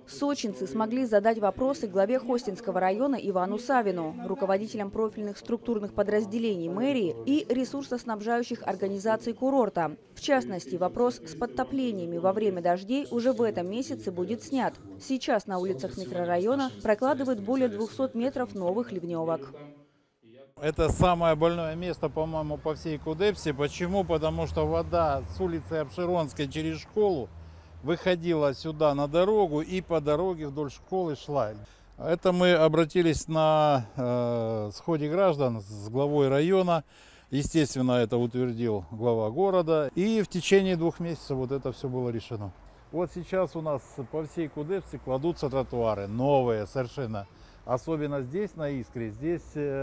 Сочинцы смогли задать вопросы главе Хостинского района Ивану Савину, руководителям профильных структурных подразделений мэрии и ресурсоснабжающих организаций курорта. В частности, вопрос с подтоплениями во время дождей уже в этом месяце будет снят. Сейчас на улицах микрорайона прокладывают более 200 метров новых ливневок. Это самое больное место, по-моему, по всей Кудепсе. Почему? Потому что вода с улицы Обширонской через школу выходила сюда на дорогу и по дороге вдоль школы шла. Это мы обратились на сходе граждан с главой района. Естественно, это утвердил глава города. И в течение 2 месяцев вот это все было решено. Вот сейчас у нас по всей Кудепсе кладутся тротуары, новые совершенно. Особенно здесь, на Искре, здесь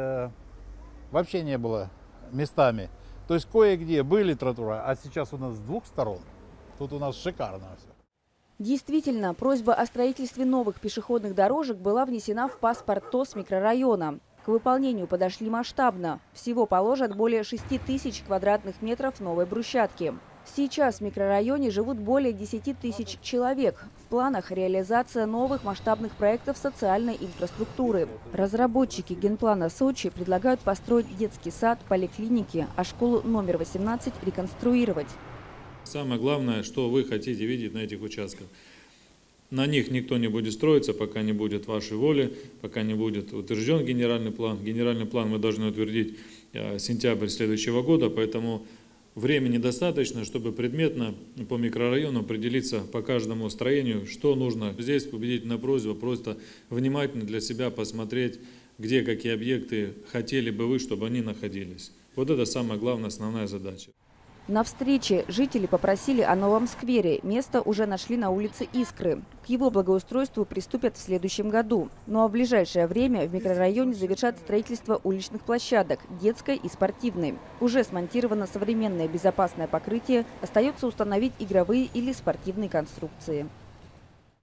вообще не было местами. То есть кое-где были тротуары, а сейчас у нас с 2 сторон. Тут у нас шикарно все. Действительно, просьба о строительстве новых пешеходных дорожек была внесена в паспорт ТОС микрорайона. К выполнению подошли масштабно. Всего положат более 6000 квадратных метров новой брусчатки. Сейчас в микрорайоне живут более 10 тысяч человек. В планах реализация новых масштабных проектов социальной инфраструктуры. Разработчики генплана Сочи предлагают построить детский сад, поликлиники, а школу номер 18 реконструировать. Самое главное, что вы хотите видеть на этих участках. На них никто не будет строиться, пока не будет вашей воли, пока не будет утвержден генеральный план. Генеральный план мы должны утвердить сентябрь следующего года, поэтому времени достаточно, чтобы предметно по микрорайону определиться по каждому строению, что нужно. Здесь убедительная просьба просто внимательно для себя посмотреть, где какие объекты хотели бы вы, чтобы они находились. Вот это самая главная, основная задача. На встрече жители попросили о новом сквере. Место уже нашли на улице Искры. К его благоустройству приступят в следующем году. Ну а в ближайшее время в микрорайоне завершат строительство уличных площадок, детской и спортивной. Уже смонтировано современное безопасное покрытие. Остается установить игровые или спортивные конструкции.